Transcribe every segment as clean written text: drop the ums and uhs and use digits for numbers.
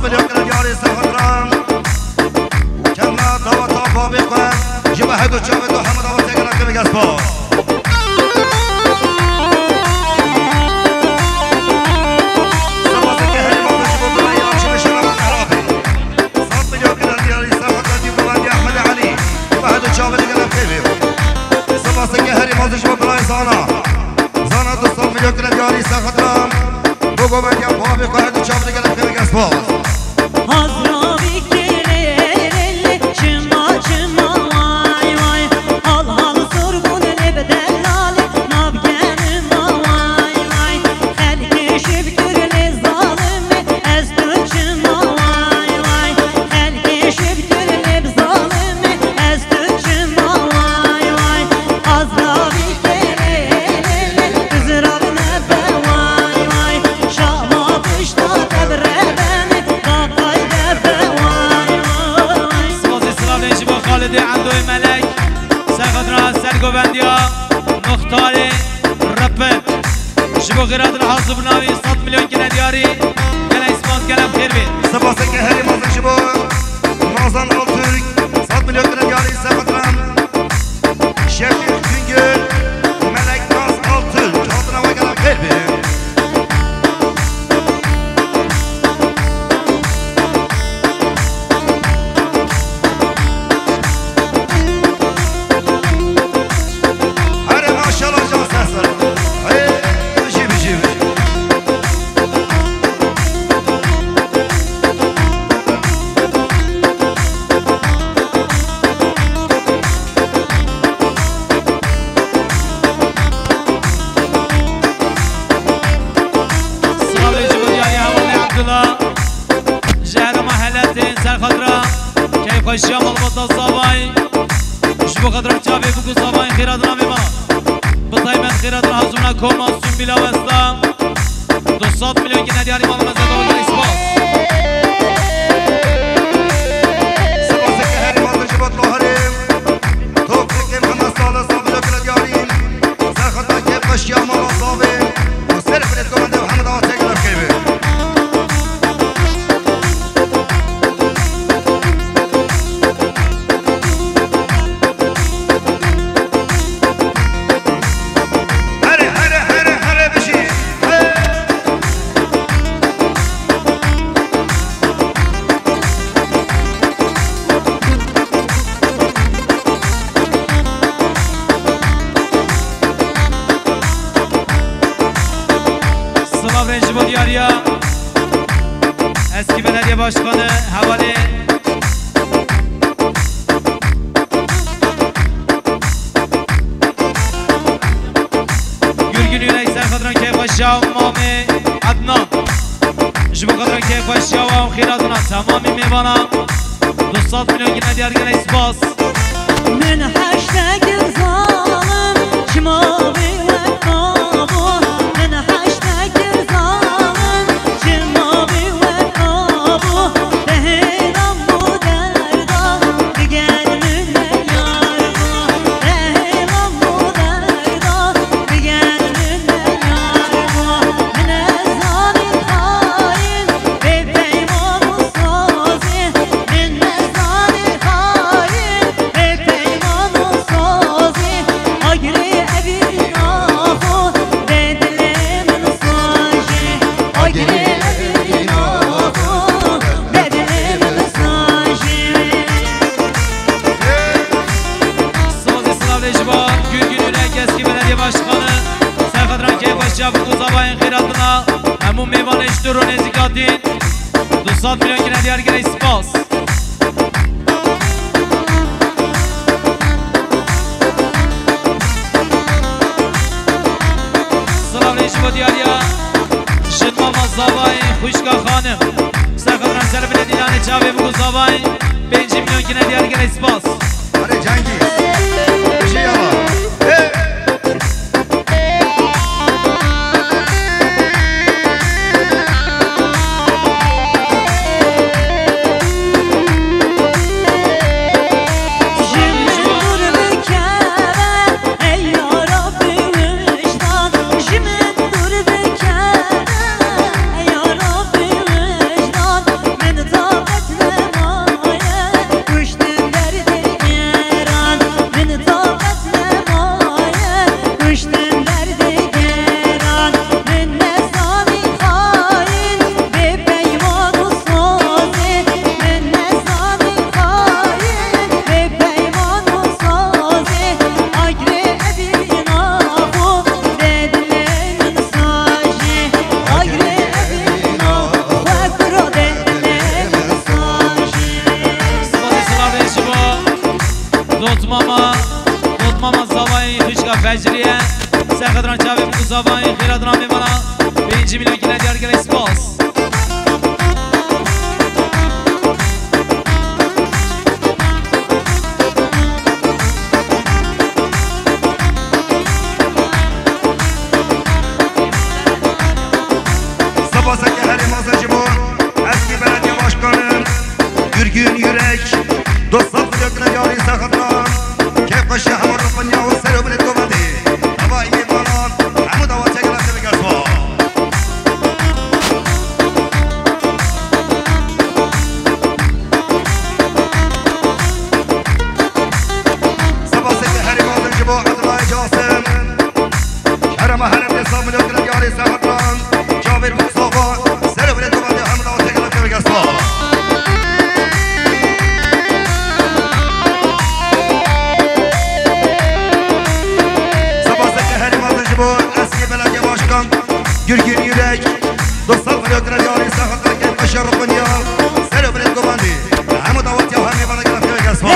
مليون كلا دياري سخطران كما دوا طابا بيقوان جبا هدو شاوه حمد آبا تيقنا كبه قصباس سباسه که هری ماتا شبا بلایان شبه شرم عرابي 100 مليون كلا دياري سخطران دي بلندي احمد علي جبا هدو شاوه تيقنا كبه سباسه که هری ماتا شبا بلای زانا زانا 200 مليون كلا دياري سخطران بگو بگم بابی که هدو شاوه تیقنا كبه قصباس گوبندیا مختار رپ شبو غیرات الحاصب ناوی 100 مليون كلا دياري كلا اسمات كلام خير بي سباسه که هری مازن شبو نازن آلتورک 100 مليون كلا دياري سخطران شفیق کنگل ملک ناز آلتورک حاضر نوای کلام خیر بی خوشیام البته زبای شبو قدرم چابه بگو زبای خیرات نامی ما بطای من خیرات نهازونا کوماسون بیلا وستا 200 مليون که ندیاری مال مزد آورد اسپاس سباسه که هری مازن شبو تلاهریم توب فکرم همه سال 100 مليون که ندیاریم سرخطان که خوشیام مال صابه و صرف رد گمنده و همه دعا تگرم کیبه eski belediye başkanı havale Gürgün Yürek Serkadran Keyfaşşav Mami Adnan Jibu Kadran Keyfaşşav Khiratuna tamami mevana 200 milyon yine diğer gene ispas من hashtag zalim Cimavi ve kabu من hashtag zalim Cimavi ve kabu Behram bu derda Diger müne yarbu Behram bu derda Diger müne yarbu Mine zalim hain Ve peymanı sazi Mine zalim hain Ve peymanı sazi Agri evin ahu Bedlemin saji Agri evin ahu Bedlemin saji Sazı Sınavlı Eciba Gürgün Yürek eski belediye başkanı Serkadran Keyfaşşav Kuzabayın Khiratuna Hemun meyvanı işturu nezikatin 200 milyon yine diğer gene ispas Sınavlı Eciba diyarya Şınmama Zabayın Kuşka Hanım Serkadran Serpile Dilane Çavi Kuzabayın 5 milyon yine diğer gene ispas Hadi Cengiz bir şey yala من سرخدران چاوه بگو زبان خیراتنا میمانا 5 میلیون گینه دیار گله سپاس Gürgün yürek dostlar dökülen yari sakatran keyif kaşı hamur rıfın yağı seri bilet kovadi hava iyi balan hamu dava çekilen gibi gelsin sabah seki herim aldıncı bu adına icasın şereme herim nesabı dökülen yari sakatran Cabir Mustafa seri bilet kovadi hamu dava çekilen gibi gelsin Gürgün yürek dostlar fırıklar yari sakatlar keyif kaşı rıfın yağı seri bilet kovadi hamu davat yağı hemi bana gelip gibi gelsin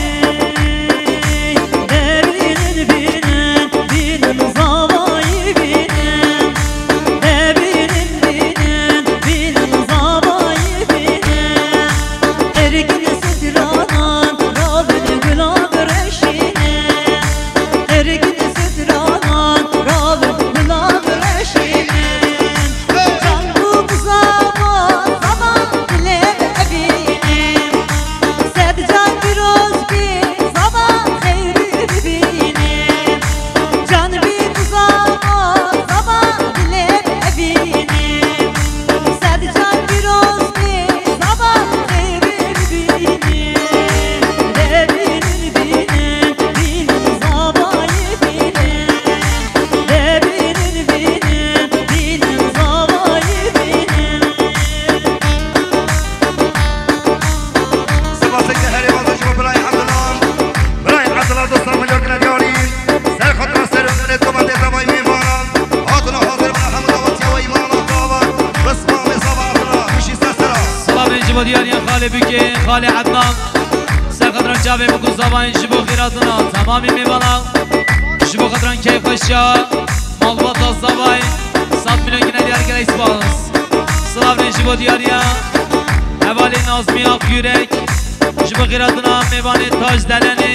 خاله عدنان سرخدران جاوه بگو زبان جبو خیراتنا تمامی میبانا جبو خدران کیف خشیا مالباتا زبان 100 میلیون گینه دیار گله اسپاس سلاو جبو دیاریا حوالی نازمی آف یورک جبو خیراتنا میبانه تاج دلنی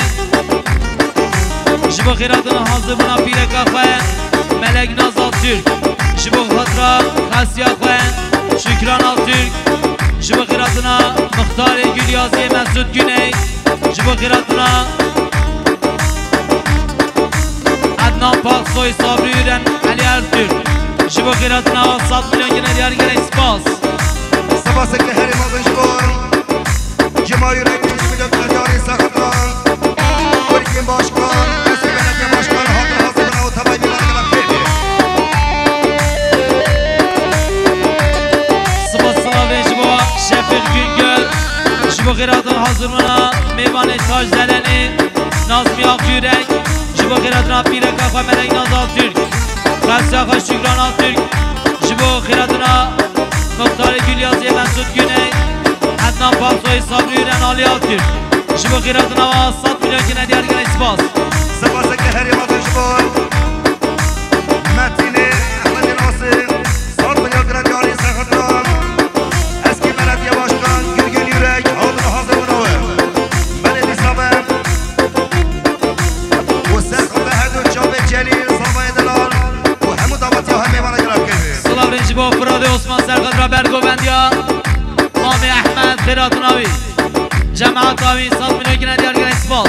جبو خیراتنا حاضر بنا پیرکا خواه ملک نازال ترک جبو خطرا خسیا خواه شکران آل ترک جبو خیراتنا مختار گلیازی مسعود گینه جبو خیراتنا عدنان پاک سوی صابری یورن علی ارتür جبو خیراتنا 100 میلیون گینه دیار گله سپاس سپاس که هری مازن جبو جما یورک میلیون دیاری ساختان بریکن باشکان اسم بلکه باشکان حاضر حاضر و تبایی میلان گلم سپاس سلاوه جبو شفیق güngör جبو خیراتنا حاضر منا میوان تاج دلنی نازمی آق یورک جبو خیراتنا پیرکا خواه ملک نازال ترک خسیا خواه شکران آل ترک جبو خیراتنا مختار گلیازی مسعود گینه عدنان پاسوی صابری یورن آلی آل ترک جبو خیراتنا 100 میلیون گینه دیار گله سپاس سپاس که هری مازن جبو متین احمد ناصر 100 میلیون گینه دیاری ساختان eski belediye başkan Gürgün Yürek hazır bunu belediye sabah bu serkada her dön çabe celil sabah edeler bu hemu davat ya hem bana gelip geldi Sılav Renci bu Fırade Osman Serkadra Bergovendiya Mami Ahmet Firatun abi Cemaat abi 100 milyon gine diğer gene spas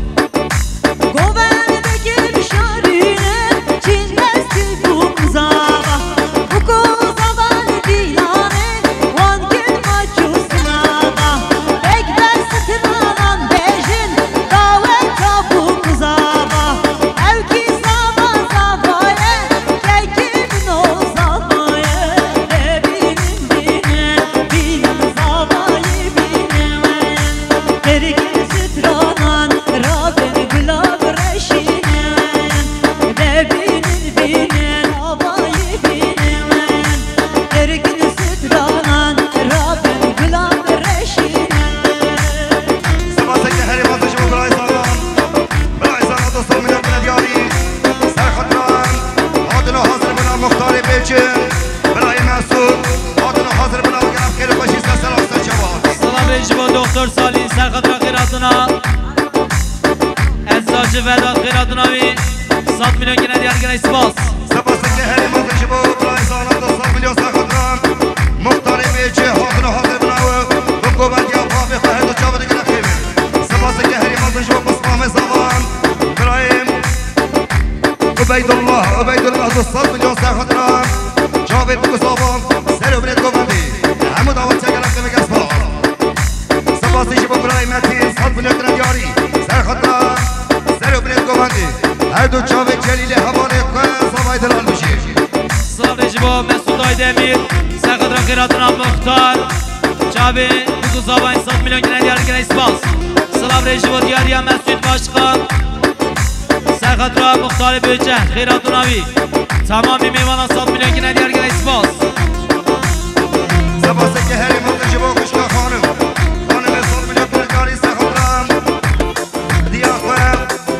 Govern'deki bir şarine çinmezdi bu kuzava Bu kuzava dilane Van gün maçusnava Bekler sıtıranan bejin Daveta bu kuzava Evki zava zavaya Kekimin o zavaya Evinin bine Bin zavayı bine Ergin sıtıranan دکتر سالی سرخطر خیراتنا ازداج وداد خیراتنا وی 100 میلیون گنه دیار گنه سپاس سپاس که هری مازش با برای سالان 200 میلیون سرخطران مختاری بیچه حاضر حاضر بناو بگو بندی آفا بخواهد و چاوه دیگه نخیمه سپاس که هری مازش با بسمام زبان برایم عبید الله 200 میلیون سرخطران چاوه بگو زبان سر و برید گو بندی همو داوت چه گرفته بگه سپاس سپاسش با برای متین 100 میلیون گنه دیاری سرخطران سر و برید گو بندی هر دو چاوه جلیل حواله که زبای دلال بشیر سلام رجبو مسعود آیدمیر سرخطر خیراتنا مختار چاوه بگو زبان 100 میلیون گنه دیار گنه سپاس سلام رجبو دیاری مسعود باشقان سرخطر مختار بوجه خیراتنا وی تمامی میوان 100 میلیون گنه دیار گنه سپاس سپاس که هری مازش با کشکا خانم 100 میلیون پرکاری سرخطران دیار خواه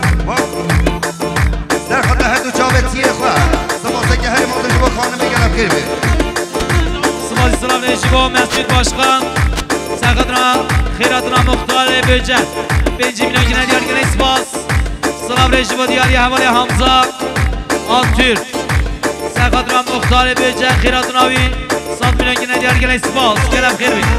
سرخطر هر دو چاوه تیه خواه سپاس که هری مازش با خانم بگرم خیر بیر سپاس سلام رجبو مسعود باشقان سرخطر خیراتنا مختار بوجه 5 میلیون گنه دیار گنه سپاس سلام رجبو دیاری حوالی حمزه آنتور سرخطر مختار بوجه خیراتنا وی 100 میلیون گنه دیار گنه سپاس گرم خیر بیر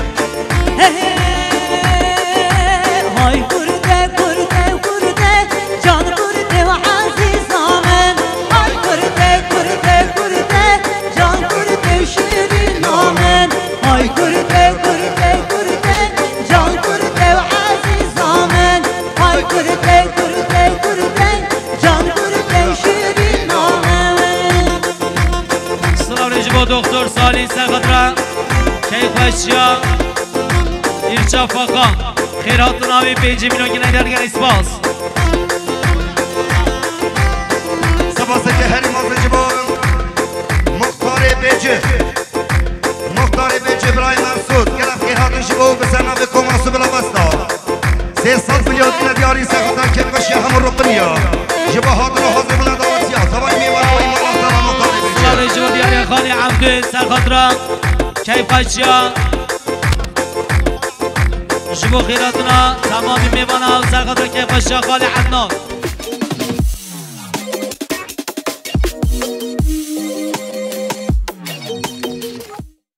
های کرده کرده کرده جان کرده و عزیزامن های کرده کرده کرده جان کرده شیرین آمن های کرده کرده کرده جان کرده و عزیزامن های کرده کرده کرده جان کرده شیرین آمن سلام رجبو دکتر سالی سرخطر کیفشیا ایرچا فاقان خیراتنا وی 5 میلیون گنه دیار گنه سپاس سپاس که هری مازش با مختار بیچه برای مرسود گرم خیراتش با بسرنا به کماسو بلا بستا 300 میلیون گنه دیاری سرخطر که بشی همون رو بنیا جبا حاضر و حاضر بلا دواتیا سوای میوان و ایمان سلام مختار سلام بیچه رجبو دیاری خالی عبدو سرخطر کیفشیا جبو خیراتنا تمامی میوان سرخطر کیفشیا خالی عدنان